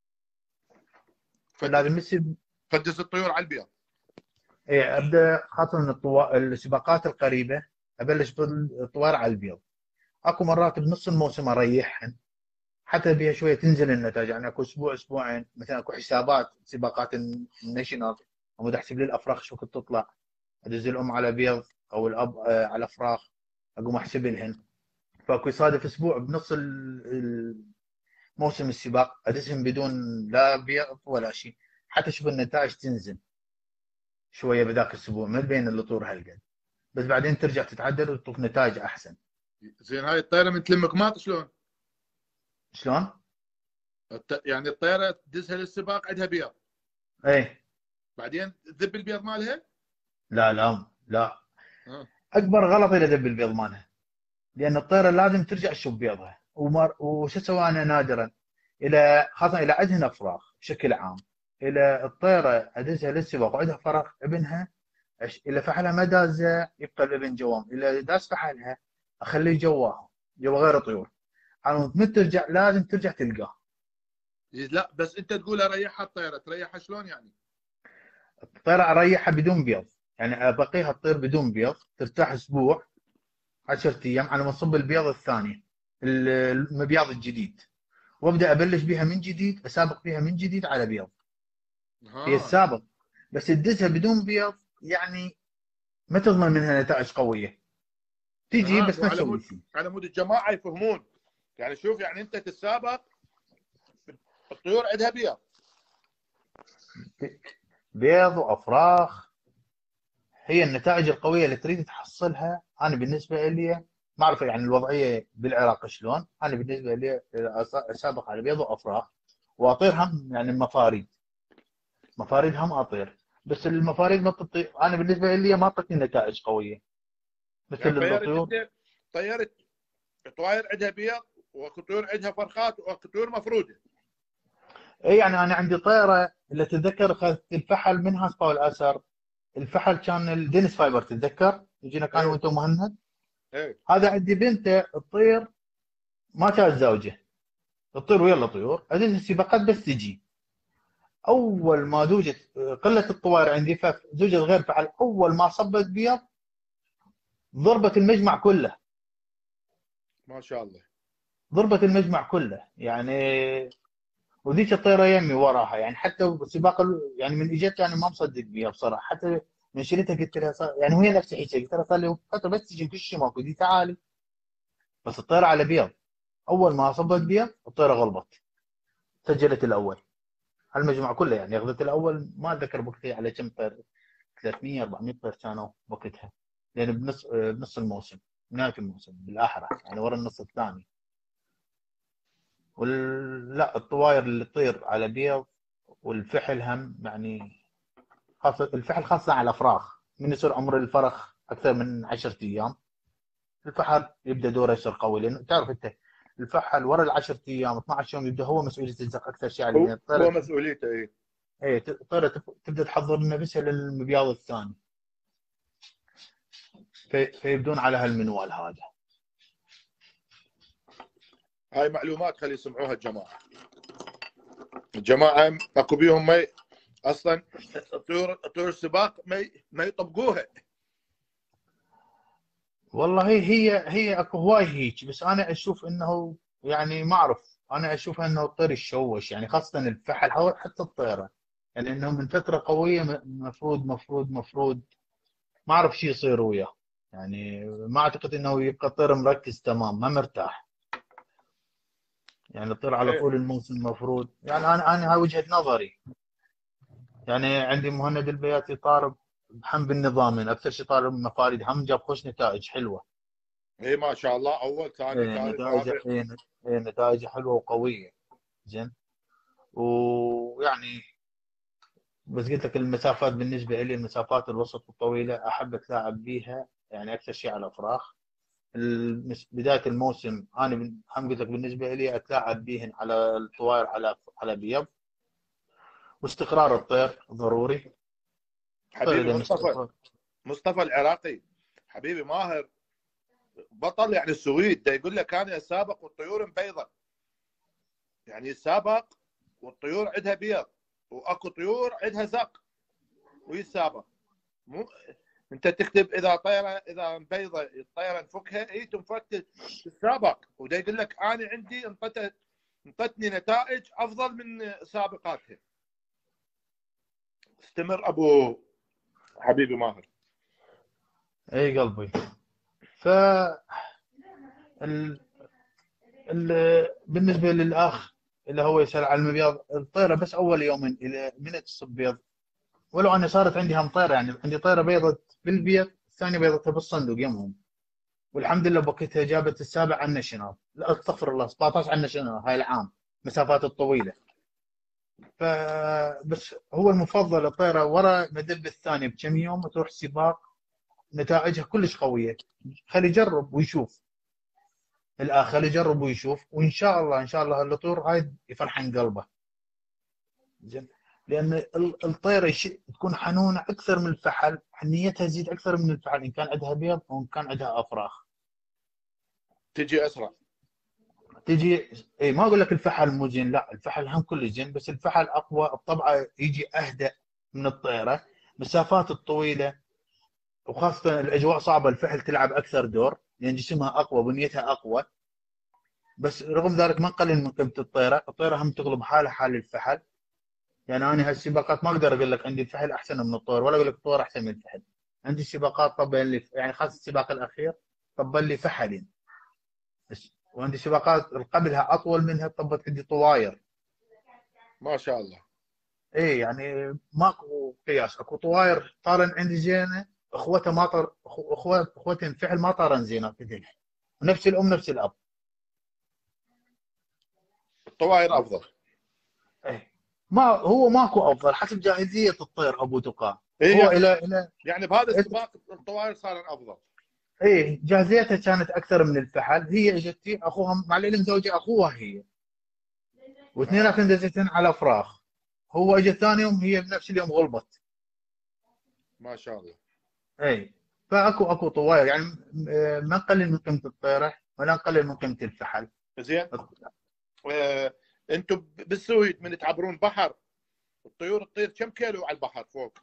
فدس لازم يصير. فدس الطيور على البيض. إيه، ابدا خاصه الطوا... السباقات القريبه ابلش بالطوار على البيض. اكو مرات بنص الموسم اريحهن حتى بيها شويه تنزل النتائج، يعني اكو اسبوع اسبوعين مثلا اكو حسابات سباقات الناشونال، امود احسب لي الافراخ شو كنت تطلع، ادز الام على بيض او الاب آه، على فراخ، اقوم احسب لهن. فاكو يصادف اسبوع بنص ال- ال- موسم السباق ادزهم بدون لا بيض ولا شيء، حتى شوف النتائج تنزل شويه بذاك الاسبوع ما بين اللي طور هالقد، بس بعدين ترجع تتعدل وتطوف نتائج احسن. زين هاي الطيره من تلمكمات شلون؟ شلون؟ الت... يعني الطيره تدزها للسباق عندها بيض، ايه. بعدين تذب البيض مالها؟ لا لا لا، اه. اكبر غلط اذا ذب البيض مالها، لان الطيره لازم ترجع تشوف بيضها. ومر... وش اسوي انا نادرا، الى خاصه الى عندهن افراخ بشكل عام، الى الطيره ادزها للسباق وعندها فراخ ابنها، أش... الى فحلها ما دازه يبقى الابن جوام، الى داز فحلها اخليه جواها جوا غير طيور، على من ترجع لازم ترجع تلقاه. لا بس انت تقول اريحها الطيره، تريحها شلون يعني؟ الطيره اريحها بدون بيض، يعني ابقيها تطير بدون بيض ترتاح اسبوع عشرة ايام على ما تصب البيض الثاني، المبياض الجديد، وابدا ابلش بها من جديد، اسابق فيها من جديد على بيض. هي ها. السابق، بس تدزها بدون بيض يعني ما تضمن منها نتائج قويه، تجي ها بس مو ما على تسوي مود، شيء. على مود الجماعه يفهمون. يعني شوف، يعني انت تتسابق الطيور عندها بيض. بيض وافراخ، هي النتائج القويه اللي تريد تحصلها. انا بالنسبه لي ما اعرف يعني الوضعيه بالعراق شلون، انا بالنسبه لي اسابق على بيض وافراخ، واطير هم يعني مفاريد، مفاريد هم اطير، بس المفاريد ما تطير انا بالنسبه لي ما تعطي نتائج قويه مثل يعني طياره الطيور. جده طياره طواير عندها بيض، وطيور عندها فرخات، وطيور مفروده. اي يعني انا عندي طيره اللي تتذكر اخذت الفحل منها صفا الاسر، الفحل كان الدينس فايبر تتذكر يجينا كان ايه وانت مهند. ايه. هذا عندي بنته تطير ما كانت زوجه، تطير ويا الطيور ادز السباقات بس تجي. اول ما زوجت قله الطوائر عندي فزوجت غير فحل، اول ما صبت بيض ضربت المجمع كله، ما شاء الله. ضربت المجمع كله يعني. وذيك الطيره يمي وراها يعني، حتى سباق ال- يعني من اجت يعني ما مصدق بيها بصراحه، حتى من شريتها قلت لها صار يعني، وهي نفس الحكي قلت لها صار لي فتره بس تجي كل شيء ماكو دي تعالي. بس الطيره على بيض، اول ما صبت بيض الطيره غلبت، سجلت الاول على المجموعه كله يعني، اخذت الاول ما اتذكر وقتها على كم طير، ثلاثمية أربعمية طير كانوا وقتها، لان بنص بنص الموسم، نهايه الموسم بالاحرى يعني ورا النص الثاني. وال... لا الطواير اللي تطير على بيض والفحل هم يعني، خاصة الفحل خاصة على الأفراخ، من يصير عمر الفرخ أكثر من عشرة أيام الفحل يبدأ دوره يصير قوي، لأنه تعرف أنت الفحل ورا العشرة أيام اثنا عشر يوم يبدأ هو مسؤولية الزق أكثر شيء عليه، هو لأن هو الطيرة مسؤوليته ايه. إيه الطيرة تبدأ تحضر نفسها للمبياض الثاني، في... فيبدون على هالمنوال هذا. هاي معلومات خلي يسمعوها الجماعه. الجماعه اكو بيهم ما ي... اصلا طيور طيور السباق ما ي... ما يطبقوها. والله هي هي هي اكو هواي هيك، بس انا اشوف انه يعني ما اعرف، انا اشوف انه الطير يشوش يعني، خاصه الفحل أو حتى الطيره، يعني انه من فتره قويه مفروض مفروض مفروض ما اعرف شو يصير وياه، يعني ما اعتقد انه يبقى الطير مركز تمام ما مرتاح، يعني الطير على ايه. طول الموسم مفروض يعني، انا انا هاي وجهه نظري. يعني عندي مهند البياتي طارب هم بالنظامين اكثر شيء طارب مفاريد، هم جاب خوش نتائج حلوه. ايه ما شاء الله، اول ثاني إيه ثالث نتائجه، رابع. إيه إيه نتائجه حلوه وقويه. زين. ويعني بس قلت لك المسافات بالنسبه لي، المسافات الوسط والطويله احب اتلاعب بيها يعني اكثر شيء على الافراخ. المس- بدايه الموسم انا بن- هم قلت لك بالنسبه لي اتلاعب بيهن على الطوائر، على على بيض. واستقرار نعم. الطير ضروري. الطير حبيبي اذا مصطفى، مستقر. مصطفى العراقي، حبيبي ماهر، بطل يعني السويد، ده يقول لك انا السابق والطيور مبيضه. يعني السابق والطيور عندها بيض، واكو طيور عندها زق، ويسابق. مو انت تكتب اذا طيره اذا مبيضه الطيره نفكها، اي تنفك تتسابق. وده يقول لك انا عندي انطت انطتني نتائج افضل من سابقاتها. استمر ابو حبيبي ماهر. اي قلبي. ف ال... ال... بالنسبه للاخ اللي هو يسال عن المبيض، الطيره بس اول يومين الى من تصب بيض. ولو انا صارت عندي هم طيره، يعني عندي طيره بيضت بالبيض، الثانيه بيضتها بالصندوق يومهم. والحمد لله بوقتها جابت السابع عنا شناب، لا استغفر الله سبعة عشر عنا شناب هاي العام، مسافات الطويله. فبس هو المفضل الطيره ورا مدب الثاني بكم يوم تروح سباق، نتائجها كلش قويه. خلي يجرب ويشوف الاخ، خلي يجرب ويشوف، وان شاء الله ان شاء الله الطيور هاي يفرحن قلبه. زين. لان ال- الطيره يش- تكون حنونه اكثر من الفحل، حنيتها تزيد اكثر من الفحل ان كان عندها بيض او ان كان عندها افراخ. تجي اسرع. تجي. اي ما اقول لك الفحل مو زين، لا الفحل هم كله زين، بس الفحل اقوى بطبعه، يجي اهدى من الطيره. مسافات الطويله وخاصه الاجواء صعبه، الفحل تلعب اكثر دور لان جسمها اقوى، بنيتها اقوى. بس رغم ذلك ما نقلل من قيمه الطيره، الطيره هم تغلب حالها حال الفحل. يعني انا هالسباقات ما اقدر اقول لك عندي الفحل احسن من الطور، ولا اقول لك الطور احسن من الفحل. عندي سباقات طبل لي، يعني خاصه السباق الاخير طبل لي فحلين بس. وعندي سباقات قبلها اطول منها طبت عندي طواير. ما شاء الله. ايه يعني ماكو قياس، اكو طواير طارن عندي زينه، اخوتها ما طار، أخو- اخوات اخوتين فحل ما طارن زينه مثلها. ونفس الام نفس الاب. الطوائر افضل. ايه. ما هو ماكو افضل، حسب جاهزيه الطير ابو تقى. ايه هو يعني، الى الى يعني بهذا السباق الطوائر صار افضل. ايه جاهزيتها كانت اكثر من الفحل. هي اجت اخوها مع العلم زوجي اخوها هي، واثنيناتهم آه. دزتن على فراخ. هو اجى ثاني يوم هي بنفس اليوم غلبت. ما شاء الله. اي. فاكو اكو طواير يعني، م- ما نقلل من قيمه الطيره ولا نقلل من قيمه الفحل. زين. آه. انتم بالسويد من تعبرون بحر، الطيور تطير كم كيلو على البحر فوق؟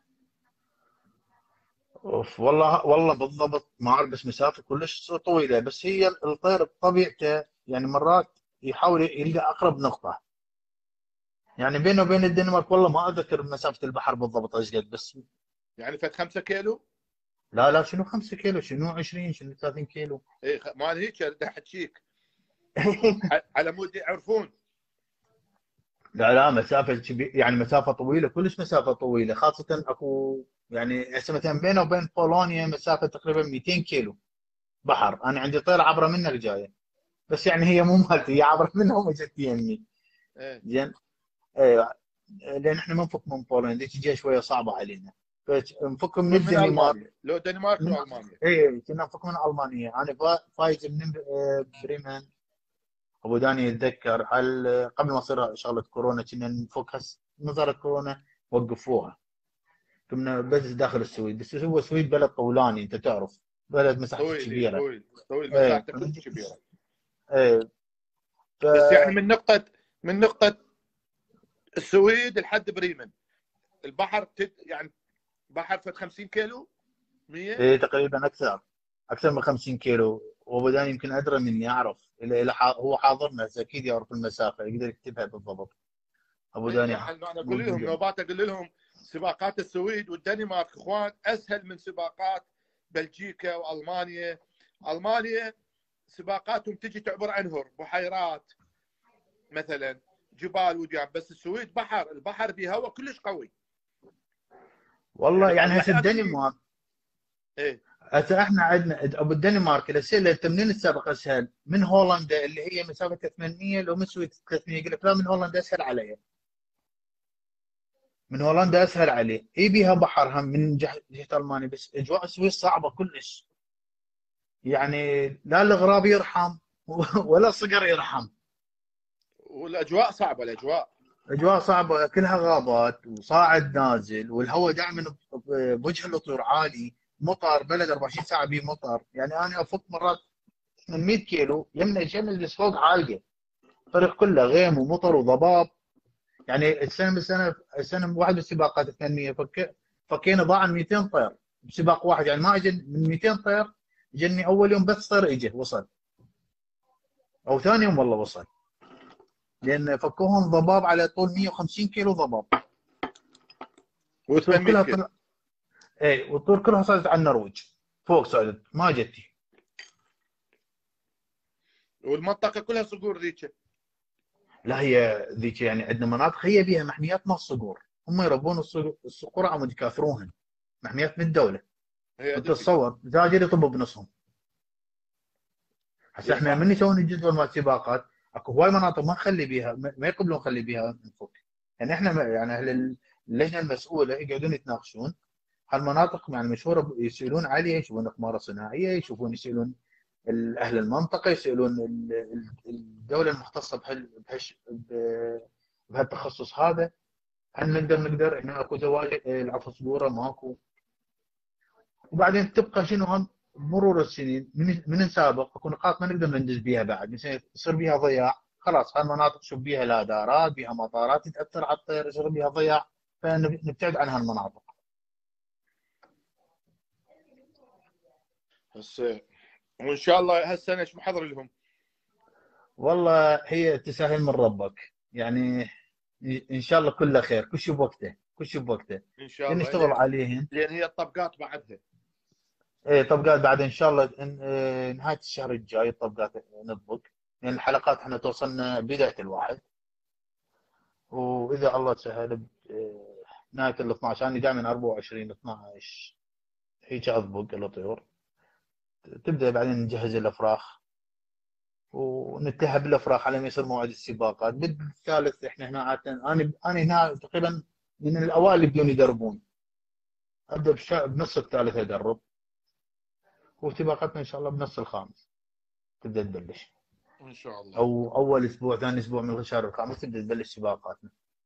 اوف والله والله بالضبط ما اعرف، بس مسافه كلش طويله. بس هي الطير بطبيعته يعني مرات يحاول يلقى اقرب نقطه. يعني بينه وبين الدنمارك والله ما اذكر مسافه البحر بالضبط ايش قد بس. يعني فت خمسة كيلو. لا لا، شنو خمسة كيلو، شنو عشرين، شنو ثلاثين كيلو. ايه خ- ما هيك بدي احكيك، ع- على مود يعرفون. لا لا، مسافة كبيرة يعني، مسافة طويلة كلش، مسافة طويلة. خاصة اكو يعني هسه مثلا بينه وبين بولونيا مسافة تقريبا مئتين كيلو بحر. انا عندي طير عبره منك جاية، بس يعني هي مو مالتي، هي عبرت منهم اجت يمي. ايه. زين. ايه. لان احنا منفك من بولندا، ذيك جايه شوية صعبة علينا. فنفك من تكون من الدنمارك. المانيا، لو دنمارك من لو المانيا. ايه كنا نفك من المانيا. انا فا- فايز من آه، بريمن. ابو داني يتذكر هل قبل ما تصير شغله كورونا كنا نفك، هس نظر كورونا وقفوها. كنا بس داخل السويد، بس هو السويد بلد طولاني انت تعرف، بلد مساحته طويل، ايه كبيره. طويل طويل، ايه مساحته كلش فمن- كبيره. ايه. ف بس يعني من نقطه من نقطه السويد لحد بريمن البحر تت يعني بحر فت خمسين كيلو مية. ايه تقريبا اكثر، اكثر من خمسين كيلو. وابو داني يمكن ادرى مني، اعرف الى الى حا- هو حاضرنا هسه اكيد يعرف المسافه، يقدر يكتبها بالضبط. ابو اي داني يعني انا اقول لهم موجود. نوبات، اقول لهم سباقات السويد والدنمارك اخوان اسهل من سباقات بلجيكا والمانيا. المانيا سباقاتهم تجي تعبر انهر بحيرات مثلا، جبال وديان. بس السويد بحر، البحر به هواء كلش قوي. والله يعني يعني الله هسه يحييك. الدنمارك، ايه. هسه احنا عندنا ابو الدنمارك الاسئله انت منين السابق اسهل؟ من هولندا اللي هي مسافه ثمانمئة، لو من السويد ثلاثمئة، يقول لك لا من هولندا اسهل علي. من هولندا اسهل عليه، اي بيها بحر هم من جهه جهة المانيا، بس اجواء السويس صعبه كلش. يعني لا الغراب يرحم ولا الصقر يرحم. والاجواء صعبه الاجواء. اجواء صعبه، كلها غابات وصاعد نازل، والهواء دائما بوجه الطيور عالي، مطر، بلد أربعة وعشرين ساعه بيه مطر. يعني انا افك مرات من مية كيلو يمنا جيم نجلس فوق عالقه، الطريق كله غيم ومطر وضباب. يعني السنه بالسنه السنه واحد بالسباقات الثانيه فك فكينا ضاع مئتين طير بسباق واحد. يعني ما اجى من مئتين طير، جني اول يوم بس طير اجى وصل، او ثاني يوم والله وصل، لان فكوهم ضباب على طول مئة وخمسين كيلو ضباب. والطيور و800 كلها كيلو. طلع، اي والطيور كلها صعدت على النرويج فوق، صعدت ما جتي. والمنطقه كلها صقور ذيك. لا هي ذيك يعني عندنا مناطق هي بيها محميات مال الصقور، هم يربون الصقور، الصقور عم يكاثروهن، محميات من الدوله. هي انت ادري. تصور دجاجه يطب بنصهم. هسه اي احنا صح. من يسوون الجدول مال السباقات، اكو هواي مناطق ما نخلي بيها، ما ما يقبلون نخلي بيها نفك. يعني احنا ما- يعني اهل اللجنه المسؤوله يقعدون يتناقشون هالمناطق يعني مشهوره، يسالون عليها، يشوفون اقمار صناعيه، يشوفون يسالون ال- اهل المنطقه، يسالون ال- ال- الدوله المختصه بهال بهالش- ب- بهالتخصص هذا، هل نقدر نقدر هنا اكو زواج العفو صبوره ماكو. وبعدين تبقى شنو هم مرور السنين من من نسابق اكو نقاط ما نقدر ننجز بيها بعد، مثلا يصير بيها ضياع، خلاص هالمناطق شوف بيها لا دارات بيها مطارات تتاثر على الطير، يصير بيها ضياع، فنبتعد عن هالمناطق. بس وان شاء الله هالسنه ايش محضر لهم؟ والله هي تسهل من ربك يعني، ان شاء الله كله خير، كل شيء بوقته، كل شيء بوقته. ان شاء الله نشتغل لان عليهن. لان هي الطبقات بعدها. ايه طبقات بعد ان شاء الله، إن- إيه، نهايه الشهر الجاي الطبقات نطبق، يعني الحلقات احنا توصلنا بدايه الواحد، واذا الله سهل ب- إيه، نهايه ال اثنا عشر، انا دائما أربعة وعشرين اثناعش هيك اطبق الطيور، تبدا بعدين نجهز الافراخ وننتهي بالافراخ على ما يصير موعد السباقات. بالثالث احنا هنا عاده، انا انا هنا تقريبا من الاوائل اللي بدون يدربون، ابدا بش- بنص الثالث ادرب، وسباقتنا ان شاء الله بنص الخامس تبدا تبلش، ان شاء الله. او اول اسبوع ثاني اسبوع من الشهر الخامس تبدا تبلش سباقاتنا.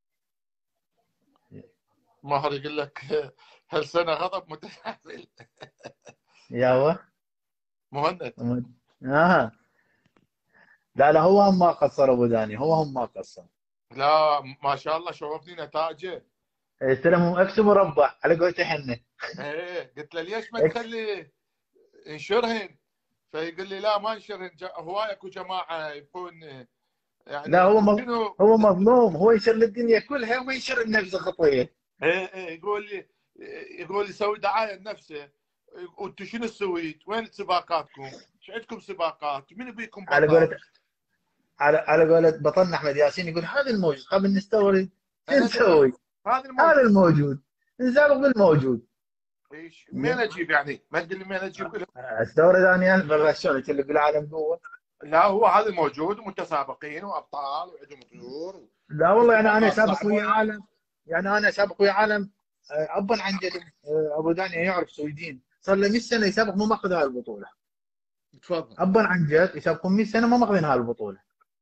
ماهر يقول لك هالسنه غضب متحمل. ياوه. مهند. اه لا لا هو هم ما قصر ابو داني، هو هم ما قصر. لا ما شاء الله شوفني نتائجه. استلمهم اكس مربع على قولته احنا. ايه قلت له ليش ما اكس. تخلي انشرهن؟ فيقول لي لا ما انشرهن، هواي اكو جماعه يكون لا يعني هو م... شنو. هو مظلوم، هو ينشر للدنيا كلها وما ينشر لنفسه خطيه. ايه ايه يقول لي يقول لي سوي دعايه لنفسه. وانتم شنو السويد؟ وين سباقاتكم؟ ايش عندكم سباقات؟ من بيكم على قولة بطل؟ على على قولة بطلنا احمد ياسين يقول هذا الموجود قبل نستورد شو انا ادري نسوي؟ هذا هذا الموجود. الموجود نسابق بالموجود. ايش مين اجيب يعني؟ ما تقول لي مين اجيب له. استورد انا بالرشون اللي بالعالم قوه. لا هو هذا موجود ومتسابقين وابطال وعندهم طيور لا والله يعني انا وسباقات سابق ويا صعبه. عالم، يعني انا سابق ويا عالم. آه، ابا عن جد، آه، ابو داني يعرف سويدين صار له مئة سنه يسابق مو ماخذ هاي البطوله. تفضل. ابا عن جد يسابقون مئة سنه ما ماخذين هاي البطوله.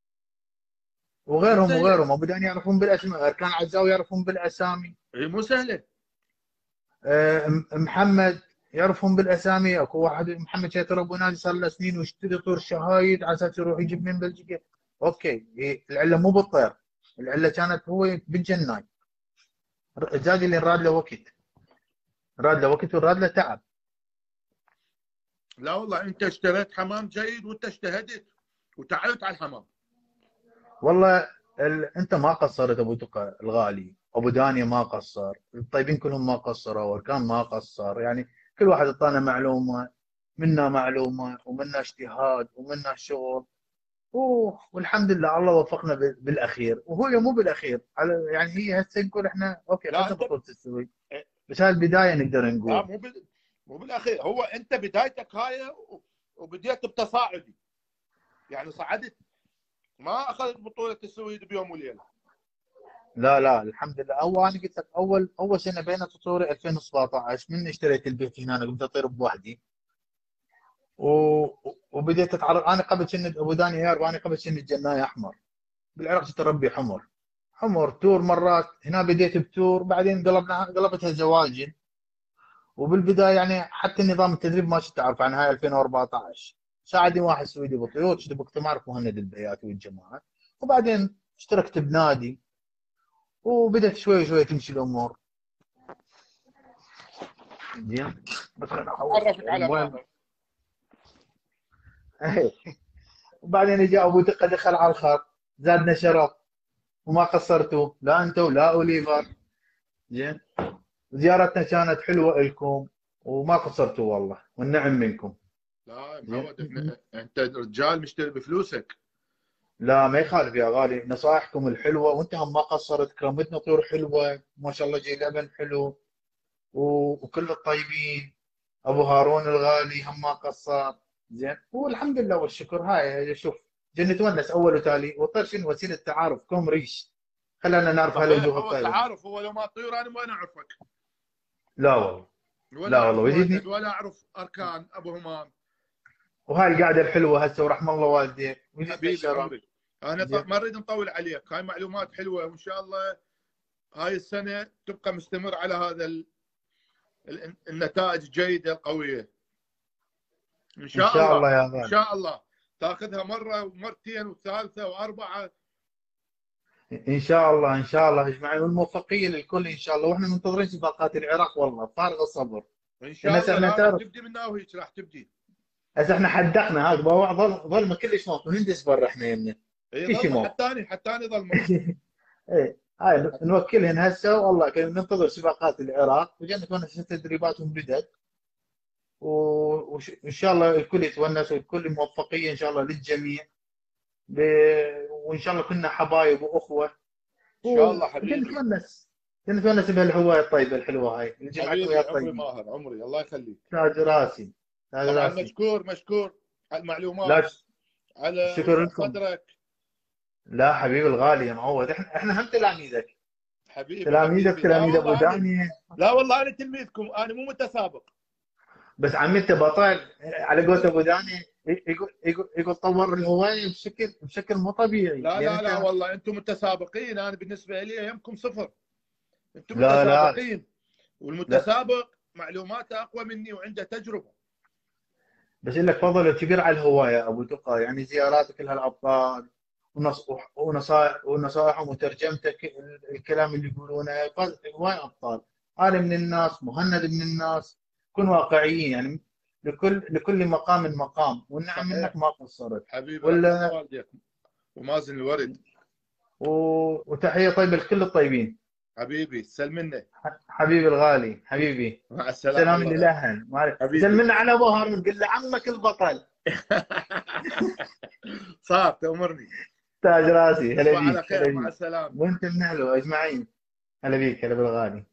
مو وغيرهم سهله. وغيرهم ابو داني يعرفون بالاسماء، اركان عزاوي يعرفون بالاسامي، هي مو سهله. آه، م- محمد يعرفون بالاسامي. اكو واحد محمد شيتر ابو نادي صار له سنين ويشتري طور شهايد على اساس يروح يجيب من بلجيكا. اوكي إيه، العله مو بالطير، العله كانت هو بالجناي، الزاج اللي راد له وقت، راد له وقت وراد له تعب. لا والله انت اشتريت حمام جيد وانت اجتهدت وتعبت على الحمام. والله ال... انت ما قصرت ابو دقه الغالي، ابو دانيا ما قصر، الطيبين كلهم ما قصروا، واركان ما قصر، يعني كل واحد اعطانا معلومه، منا معلومه ومنا اجتهاد ومنا شغل. اوه والحمد لله الله وفقنا ب- بالاخير، وهو مو بالاخير على يعني هي هسه نقول احنا اوكي لا خلصنا انت بطوله السويد، بس هاي البدايه نقدر لا نقول. مو بال... مو بالاخير. هو انت بدايتك هاي و- وبديت بتصاعدي، يعني صعدت ما اخذت بطوله السويد بيوم وليله. لا لا الحمد لله. اول انا قلت لك اول اول سنه بينت تطوري ألفين وسبعطعش، من اشتريت البيت هنا انا قمت اطير بوحدي و... وبديت اتعرف. انا قبل كنت ابو داني ايار، وانا قبل كنت جناي احمر بالعراق، كنت اربي حمر. حمر تور مرات، هنا بديت بتور، بعدين قلبنا قلبتها زواجن. وبالبدايه يعني حتى نظام التدريب ما كنت اعرف عن هاي ألفين وأربعطعش. ساعدني واحد سويدي بالطيور، كنت كنت معرف مهند البياتي والجماعه. وبعدين اشتركت بنادي، وبدأت شوي شوي تمشي الامور. زين. بس خليني احول عرفك على الموبايل. ماهر. وبعدين اجى ابو دقه دخل على الخط، زادنا شرف، وما قصرتوا لا انت ولا اوليفر. زين. زيارتنا كانت حلوه لكم، وما قصرتوا والله، والنعم منكم. لا يا زين. معود، احنا انت رجال مشتري بفلوسك. لا ما يخالف يا غالي، نصائحكم الحلوه، وانت هم ما قصرت، كرمتنا طيور حلوه ما شاء الله، جاي لبن حلو و- وكل الطيبين. ابو هارون الغالي هم ما قصر. زين. والحمد لله والشكر. هاي شوف، جنة نتونس اول وتالي، والطير شنو وسيله تعارف، كوم ريش، خلانا نعرف صحيح، هالوجوه هو الطيبه. تعارف، هو لو ما طيور انا وين اعرفك؟ لا والله. ولا لا والله اعرف مهند، ويزيدني. ولا اعرف اركان ابو همام. وهاي القعده الحلوه هسه، ورحم الله والديك، ويزيدنا حبيبي الشرف. عمري. انا ط- زين. ما نريد نطول عليك، هاي معلومات حلوه، وان شاء الله هاي السنه تبقى مستمر على هذا ال... ال... النتائج الجيده القويه. ان ان شاء شاء الله. الله يا ان غالي. شاء الله تاخذها مره ومرتين وثالثه واربعه. ان شاء الله ان شاء الله اجمعين، والموفقيه للكل ان شاء الله، واحنا منتظرين سباقات العراق والله فارغ الصبر. ان لان شاء هسه الله. احنا لا راح تعرف، تبدي من وهيك راح تبدي. هسه احنا حدقنا هذا بواع، ظل ظلمه كلش موت، وهندس برا احنا يمنا اي في شيء ظلمه، موت. حتى انا حتى انا ظلمه. ايه هاي نوكلهن هسه والله، كنا ننتظر سباقات العراق، وجنة ونس تدريباتهم بدت، و- وش- وان شاء الله الكل يتونس، والكل موفقيه ان شاء الله للجميع. ب... وان شاء الله كنا حبايب واخوه، ان شاء الله وجنة حبيبي. نتونس، جنة نتونس بهالهوايه الطيبه الحلوه هاي اللي جمعتنا ويا حبيبي عمري الطيبين. ماهر، عمري الله يخليك. تاج راسي، تاج طبعا راسي. مشكور مشكور على لا المعلومات، ش- على الشكر وسع لكم. صدرك. لا حبيبي الغالي يا معود، احنا احنا هم تلاميذك. حبيبي تلاميذك حبيبي. لا تلاميذ ابو والله انا، داني. لا والله انا تلميذكم، انا مو متسابق. بس عمي انت بطل على قولة ابو داني، يقول يقول يقول طور الهوايه بشكل بشكل مو طبيعي لا يعني لا لا انت. والله انتم متسابقين، انا بالنسبه لي يمكم صفر. انتم لا لا متسابقين، لا، والمتسابق معلوماته اقوى مني وعنده تجربه. بس لك فضل كبير على الهوايه ابو تقى، يعني زياراتك لهالابطال، ونص- ونصائح ونصائحهم وترجمتك، الكلام اللي يقولونه، هواي ابطال. انا من الناس، مهند من الناس. كن واقعيين يعني، لكل لكل مقام مقام، والنعم منك صحيح. ما قصرت. حبيبي رحم الله ولا والديك ومازن الورد. و- وتحيه طيبه لكل الطيبين. حبيبي سلمنا. حبيبي الغالي حبيبي. مع السلامه، سلام الله يرحمه. للاهل، ما أعرف. حبيبي. سلمنا على ابو هارون، قل له عمك البطل. صار تأمرني. تاج راسي، هلا تصبح على بيك خير، هلا مع بيك. السلامه. وانت من اهله اجمعين. هلا بيك، هلا بالغالي.